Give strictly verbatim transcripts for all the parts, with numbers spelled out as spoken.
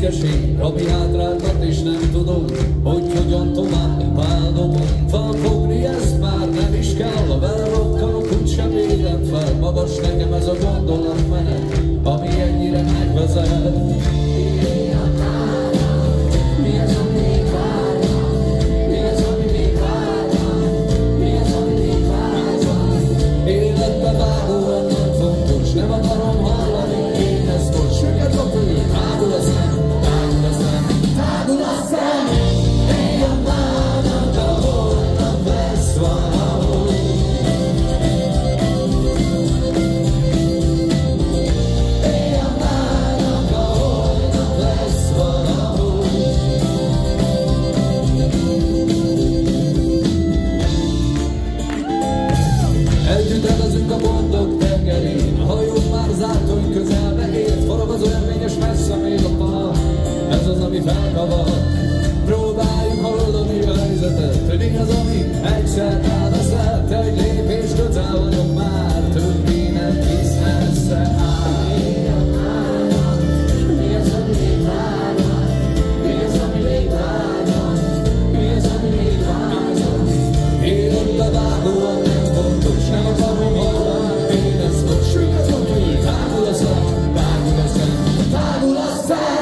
büszkeség, ami hátráltat és nem tudom, hogy hogyan tovább nem bánomom. Felfogni ezt már nem is kell, vele rokkanok, úgysem érem fel. Magas nekem ez a gondolatmenet, ami ennyire megvezet. Felkavar. Próbáljuk hallani a helyzetet, hogy mi az, ami egyszer elveszett. Egy lépés közel vagyok már, többé nem visz messze áll. Mi az, ami még várja? Mi az, ami még várja? Mi az, ami még várja? Életbe vágóan nem fontos, nem akarom hallani, én ezt most süketom ki. Tágul a szem, tágul a szem, tágul a szem.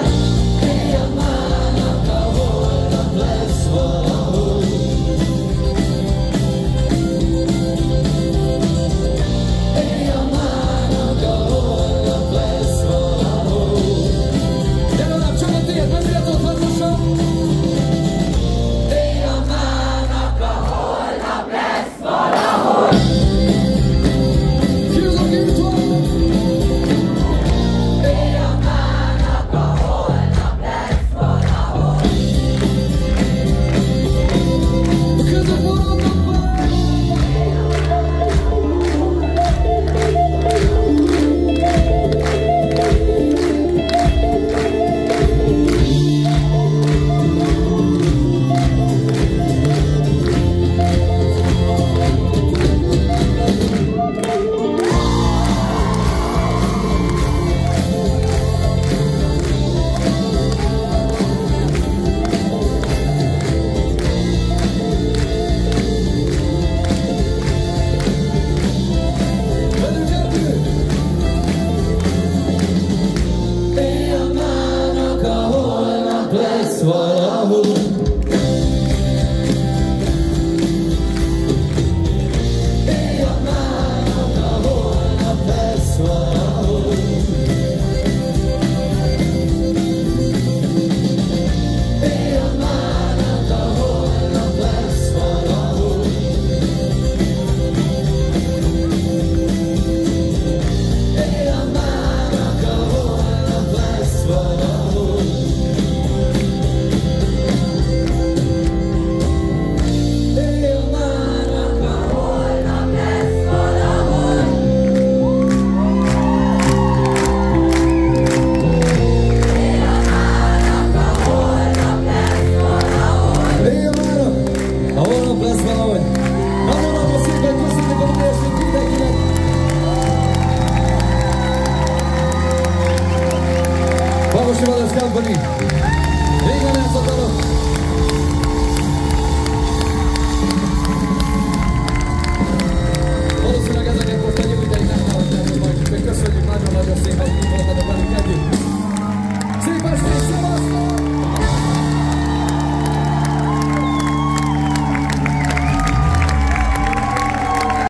Company. Végre nem szakadok!